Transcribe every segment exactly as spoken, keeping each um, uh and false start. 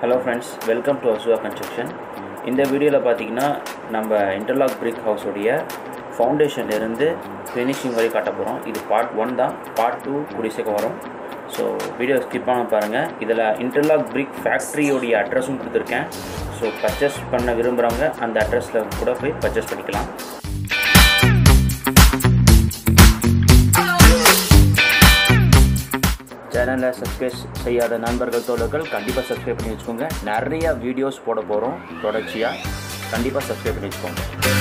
Hello friends, welcome to Azzuha construction. In this video la pathina namba interlock brick house odia foundation irundhu finishing vare kaata porom. Idu part one da, part two kudiseka varum. So video skip panna parunga. Idala interlock brick factory odia address um kuduthirken. So purchase panna virumbranga and address la kuda poi purchase panikalam. Channel subscribe செய்யாத நண்பர்கள் தோழர்கள் கண்டிப்பா subscribe பண்ணி வெச்சுக்கோங்க. நிறைய videos போட போறோம் தொடர்ச்சியா. கண்டிப்பா subscribe பண்ணி வெச்சுக்கோங்க.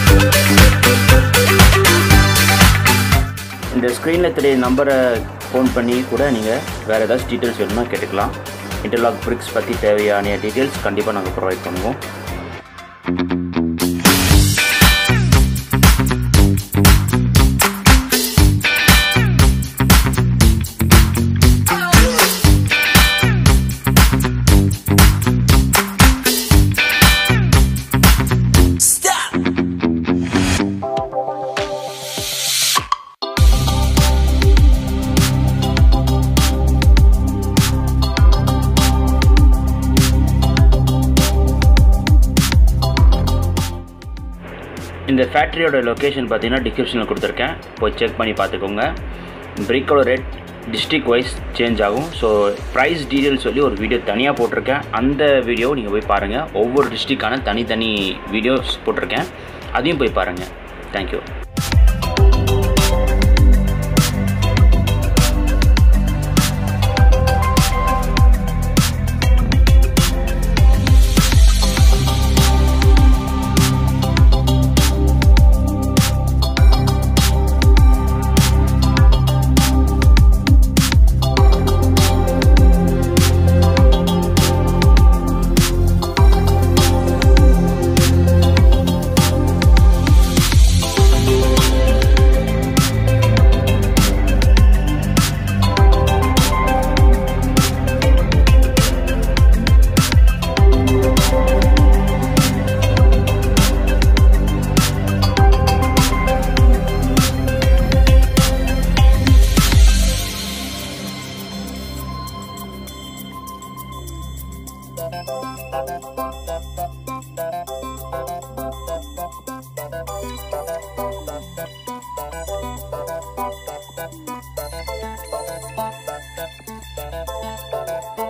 இந்த ஸ்கிரீன்ல தெரிய நம்பரை ஃபோன் பண்ணி கூட நீங்க வேற ஏதாவது டீடைல்ஸ் வேணும்னா கேட்டுக்கலாம். Interlock bricks பத்தி தேவையான டீடைல்ஸ் கண்டிப்பா நாங்க ப்ரொவைட் பண்ணுவோம். இந்த ஃபேக்டரியோட லொகேஷன் பார்த்தீங்கன்னா டிஸ்கிரிப்ஷனில் கொடுத்துருக்கேன், போய் செக் பண்ணி பார்த்துக்கோங்க. பிரிக்கோட ரேட் டிஸ்ட்ரிக்ட் வைஸ் சேஞ்ச் ஆகும். ஸோ ப்ரைஸ் டீட்டெயில்ஸ் சொல்லி ஒரு வீடியோ தனியாக போட்டிருக்கேன். அந்த வீடியோவை நீங்கள் போய் பாருங்கள். ஒவ்வொரு டிஸ்ட்ரிக்டான தனித்தனி வீடியோஸ் போட்டிருக்கேன், அதையும் போய் பாருங்கள். தேங்க்யூ.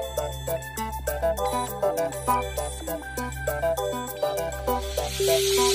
Bye.